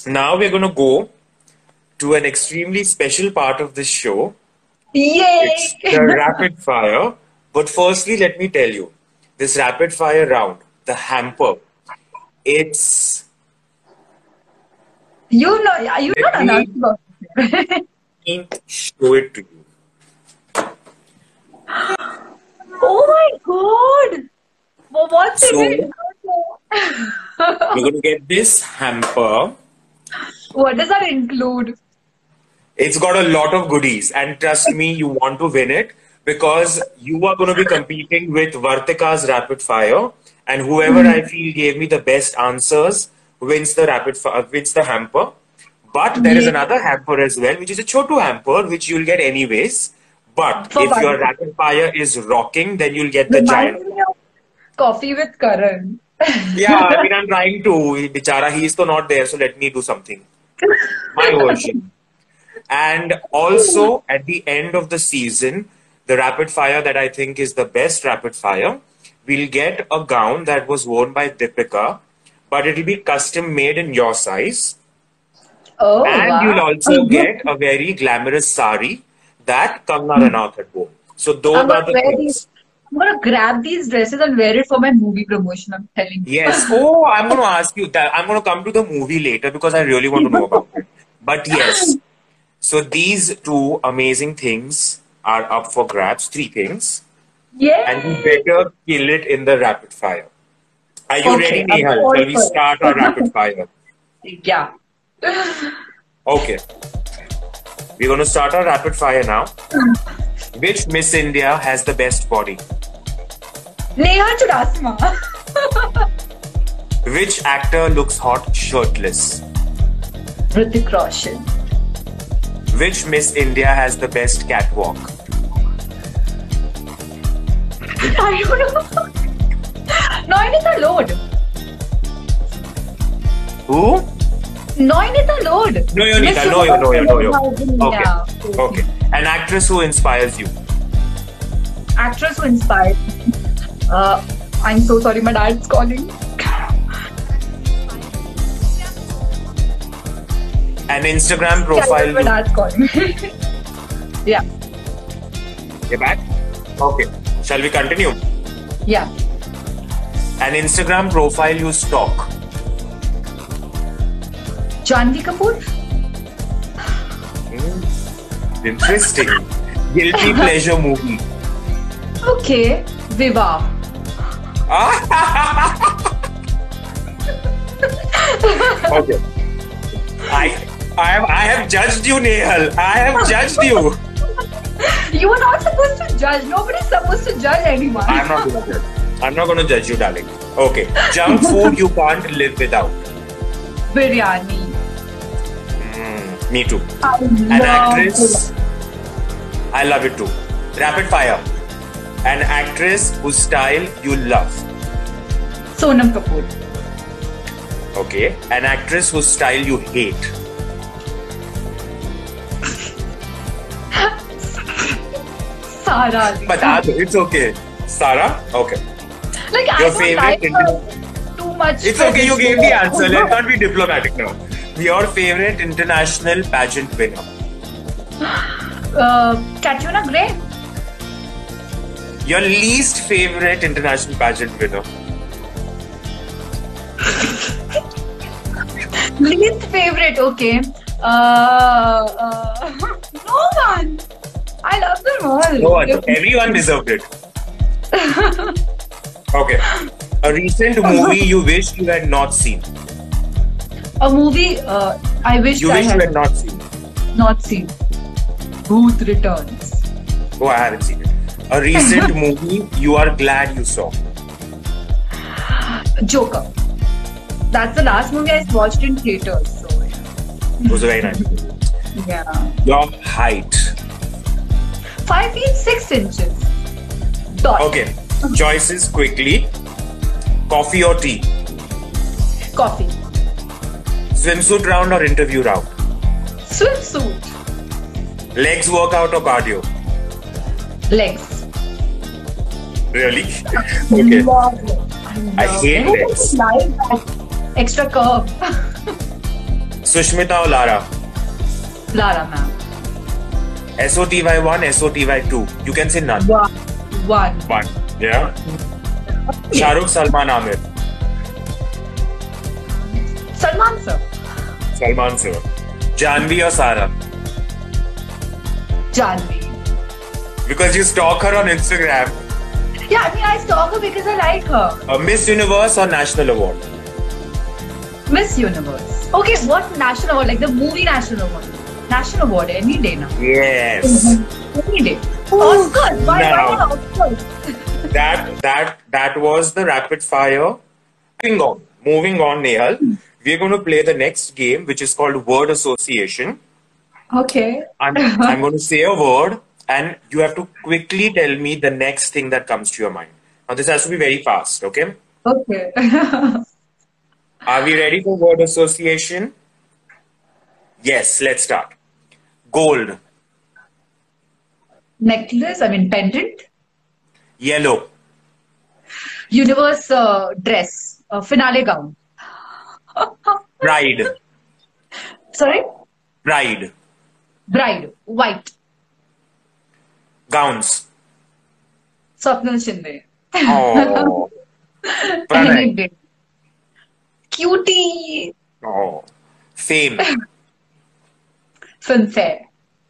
Now we're going to go to an extremely special part of this show. It's Yay! the rapid fire. But firstly, let me tell you, this rapid fire round, the hamper, it's. You know, you Let not me announced about show it to you. Oh my God! Well, what's in it? So, you're going to get this hamper. What does that include? It's got a lot of goodies, and trust me, you want to win it because you are going to be competing with Vartika's rapid fire, and whoever I feel gave me the best answers wins the wins the hamper. But there is Yeah. another hamper as well, which is a chotu hamper, which you'll get anyways. But For if your fun. rapid fire is rocking, then you'll get the giant. Reminds me of Coffee with Karan. Yeah, I mean, I'm trying to. Bichara, he's still not there, so let me do something. My version. And also, at the end of the season, the rapid fire that I think is the best rapid fire, we'll get a gown that was worn by Deepika, but it'll be custom made in your size. Oh, And you'll wow. also get a very glamorous sari that Kangana Ranaut had worn. So those I'm are gonna the wear these. things. I'm gonna grab these dresses and wear it for my movie promotion. I'm telling Yes. Oh, I'm going to ask you that. I'm going to come to the movie later because I really want to know about it. But yes, so these two amazing things are up for grabs, three things, you. and you Yay! better kill it in the rapid fire. Are you ready, Okay, I'm Nehal? all Shall we for start our rapid fire? it. Yeah. Okay, we're going to start our rapid fire now. Which Miss India has the best body? Neha Chudasama. Which actor looks hot shirtless? Hrithik Roshan. Which Miss India has the best catwalk? I don't know. Noinita Lord. Who? Noinita Lord. No, Miss Yonita. No, Universe no, no, no. 2000, Okay. yeah. Okay. An actress who inspires you. Actress who inspired me. I'm so sorry, my dad's calling. An Instagram Yeah, profile. my dad's calling. Yeah, You're back? Okay. Shall we continue? yeah. An Instagram profile you stalk. Janvi Kapoor. Interesting. Guilty pleasure movie. Okay. Viva. Okay. I have judged you, Nehal. I have judged you. You are not supposed to judge. Nobody's supposed to judge anyone. I'm not going to judge. I'm not going to judge you, darling. Okay. Junk food you can't live without. Biryani. Me too. I An love actress. I love it too. Rapid fire. An actress whose style you love. Sonam Kapoor. Okay. An actress whose style you hate. Sara Ali. Bata do. It's okay. Sarah? Okay. Like, I Your don't favorite like Indian- her too much. It's okay, you gave the answer. Let's not be diplomatic now. Your favorite international pageant winner. Katrina Gray. Your least favorite international pageant winner. Least favorite, okay. No one. I love them all. No one. Everyone deserved it. Okay. A recent movie you wish you had not seen. A movie I wish You I wish you had had not seen. not seen. Booth Returns. Oh, I haven't seen it. A recent movie you are glad you saw. Joker. That's the last movie I watched in theaters. So It was a very nice movie. yeah. Your height. 5 feet 6 inches. Dot. Okay. Choices quickly. Coffee or tea? Coffee. Swimsuit round or interview round? Swimsuit. Legs workout or cardio? Legs. Really? Okay. Love it. I hate Who legs. doesn't like that extra curve? Sushmita or Lara? Lara, ma'am. SOTY1, SOTY2. You can say none. One. One. Yeah. Shahrukh, Salman, Amir. Salman, sir. Salman, sir. Janvi or Sara? Janvi. Because you stalk her on Instagram. Yeah, I mean, I stalk her because I like her. Miss Universe or National Award? Miss Universe. Okay, what national award? Like the movie national award. National award any day now. Yes. Any day. Oscars. Why not Oscars? That was the rapid fire. Moving on, Nehal. We're going to play the next game, which is called word association. Okay. I'm going to say a word, and you have to quickly tell me the next thing that comes to your mind. Now, this has to be very fast, okay? Okay. Are we ready for word association? Yes, let's start. Gold. Necklace, I mean pendant. Yellow. Universe dress. Finale gown. Bride. Sorry? Bride. Bride. White. Gowns. Swapnil Shinde. Oh. Any Pranay. day. Cutie. Oh. Fame. Filmfare.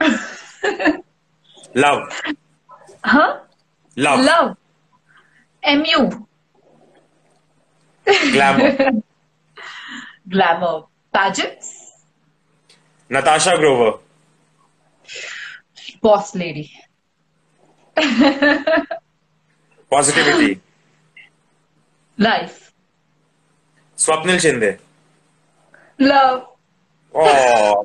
Love. Huh? Love. Love. MU. Glamour. Glamour. Pageants. Natasha Grover. Boss lady. Positivity. Life. Swapnil Shinde. Love. Oh.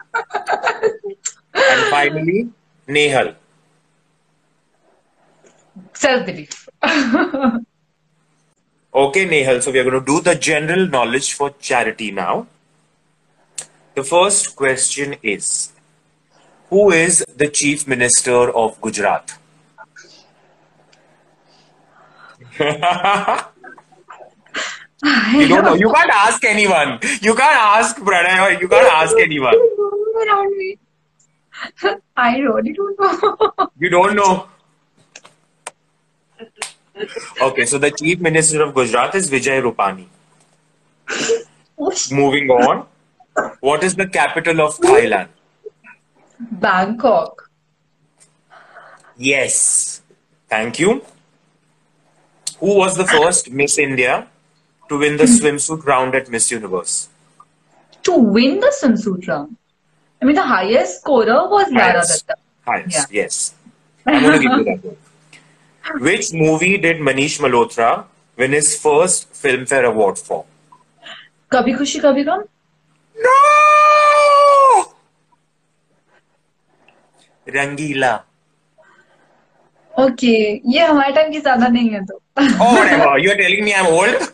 And finally, Nehal. Self-belief. Okay, Nehal. So we are going to do the general knowledge for charity now. The first question is, who is the Chief Minister of Gujarat? You don't know. You can't ask anyone. You can't ask Pranay or you can't ask anyone. Around me. I really don't know. You don't know. Okay, so the Chief Minister of Gujarat is Vijay Rupani. Moving on. What is the capital of Thailand? Bangkok. Yes. Thank you. Who was the first Miss India to win the swimsuit round at Miss Universe? To win the swimsuit round. I mean, the highest scorer was Lara Highest. Datta. Highest, yes. I'm going to give you that one. Which movie did Manish Malhotra win his first Filmfare Award for? Kabhi Khushi Kabhi Gum? No! Rangila. Okay. ये हमारे time की ज्यादा नहीं है तो. Oh, whatever. You're telling me I'm old?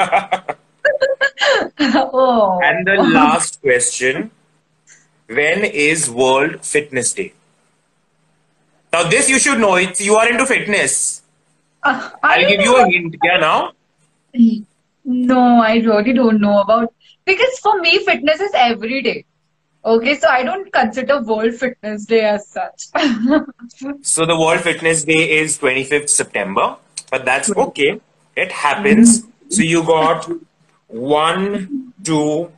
Oh. And the last question. When is World Fitness Day? Now this you should know. You are into fitness. I'll give you a hint. Yeah, now? No, I really don't know about. Because for me, fitness is every day. Okay, so I don't consider World Fitness Day as such. So the World Fitness Day is 25th September. But that's okay. It happens. So you got 1, 2.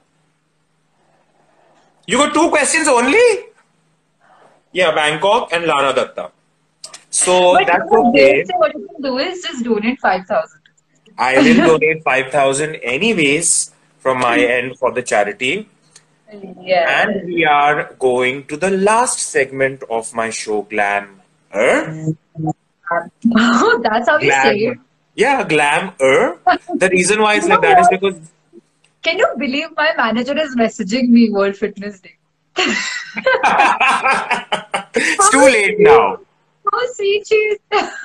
You got 2 questions only? Yeah, Bangkok and Lara Datta. So But that's what okay. what you can do is just donate 5,000. I will donate 5,000 anyways from my end for the charity. Yeah. And we are going to the last segment of my show, Glam. That's how you say it. Yeah, Glam. The reason why it's like that is because... Can you believe my manager is messaging me World Fitness Day? It's too late now. Oh, sweet cheese.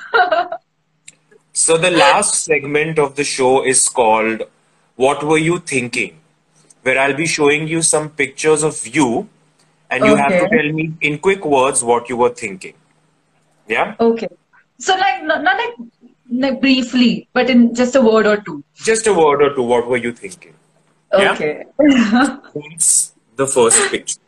So the last segment of the show is called What Were You Thinking? Where I'll be showing you some pictures of you and you have to tell me in quick words what you were thinking. Yeah? Okay. So like, not like briefly, but in just a word or two. Just a word or two. What were you thinking? Okay. Yeah? the first picture?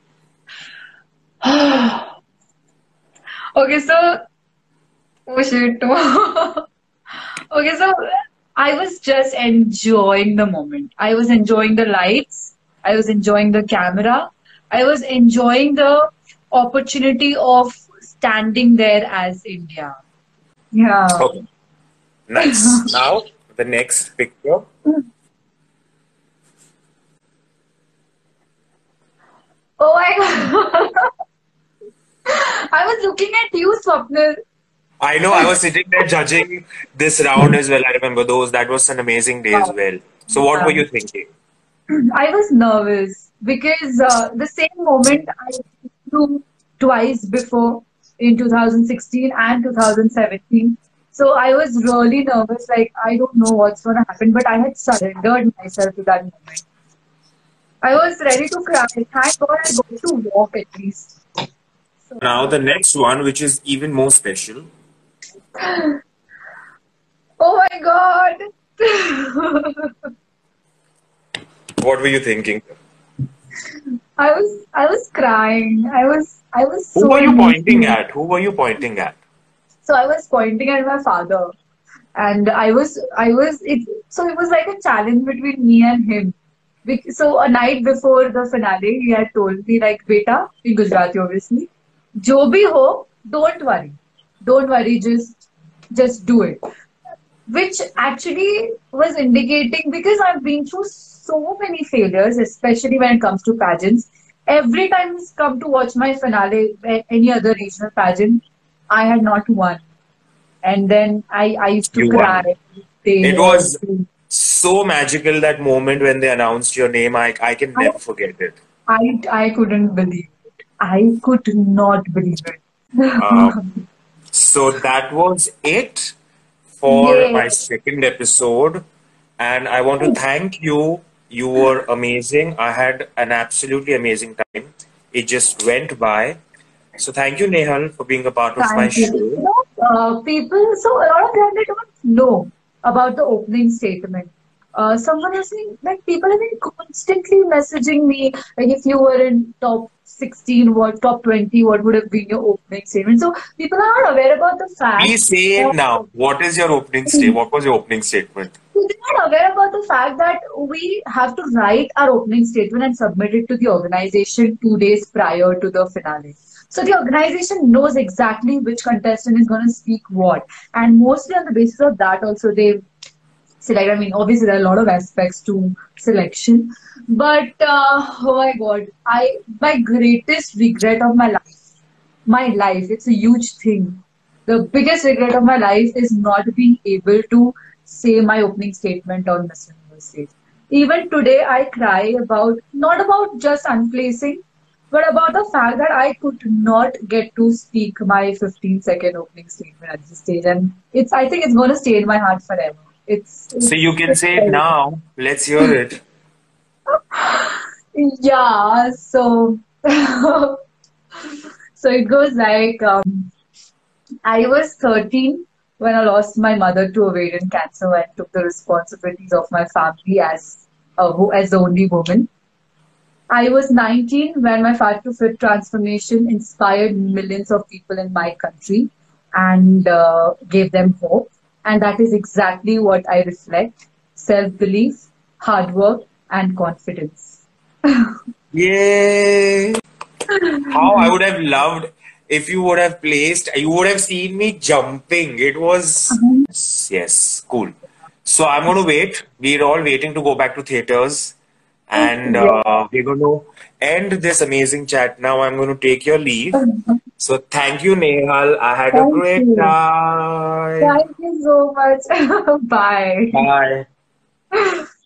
Okay, so oh shit. Okay, so I was just enjoying the moment. I was enjoying the lights. I was enjoying the camera. I was enjoying the opportunity of standing there as India. Yeah. Okay, nice. Now the next picture. Oh my God. I was looking at you, Swapnil. I know I was sitting there judging this round as well. I remember those. That was an amazing day as Wow. well. So what were Yeah. you thinking? I was nervous because the same moment I went through twice before in 2016 and 2017. So I was really nervous, like I don't know what's going to happen, but I had surrendered myself to that moment. I was ready to cry. Thank God I got to walk at least. Now So, the next one, which is even more special. oh my God. What were you thinking? I was crying. I was Who so were you pointing emotional. at? Who were you pointing at? So I was pointing at my father, and so it was like a challenge between me and him. So a night before the finale, he had told me like, "Beta," in Gujarati, obviously, "Jo bhi ho, don't worry, just do it." Which actually was indicating because I've been through so many failures, especially when it comes to pageants. Every time it's come to watch my finale, any other regional pageant, I had not won. And then I used to You cry won. It tears. was so magical that moment when they announced your name. I can I, never forget it. I couldn't believe it. I could not believe it. Um, so that was it for Yay. my second episode. And I want to thank you. You were amazing. I had an absolutely amazing time. It just went by. So thank you, Nehal, for being a part of my Thank you. show. People, so a lot of them they don't know about the opening statement. Someone has been like people have been constantly messaging me like if you were in top 16, what top 20, what would have been your opening statement? So people are not aware about the fact Please say it that now. What is your opening statement? What was your opening statement? they're not aware about the fact that we have to write our opening statement and submit it to the organization 2 days prior to the finale. So the organization knows exactly which contestant is going to speak what, and mostly on the basis of that, also they select. I mean, obviously there are a lot of aspects to selection, but oh my god, my greatest regret of my life, it's a huge thing. The biggest regret of my life is not being able to say my opening statement on Miss Universe stage. Even today, I cry about not about just unplacing, but about the fact that I could not get to speak my 15-second opening statement at this stage, and I think it's going to stay in my heart forever. So you can It's say it very now. Let's hear it. yeah. So so it goes like I was 13 when I lost my mother to ovarian cancer and took the responsibilities of my family as the only woman. I was 19 when my Fat to Fit transformation inspired millions of people in my country and gave them hope. And that is exactly what I reflect: self belief, hard work, and confidence. Yay! How I would have loved if you would have placed, you would have seen me jumping. It was, yes, cool. So I'm going to wait. We're all waiting to go back to theaters. And Yeah. we're going to end this amazing chat now. I'm going to take your leave. So thank you, Nehal. I had a Thank great you. time. Thank you so much. Bye. Bye.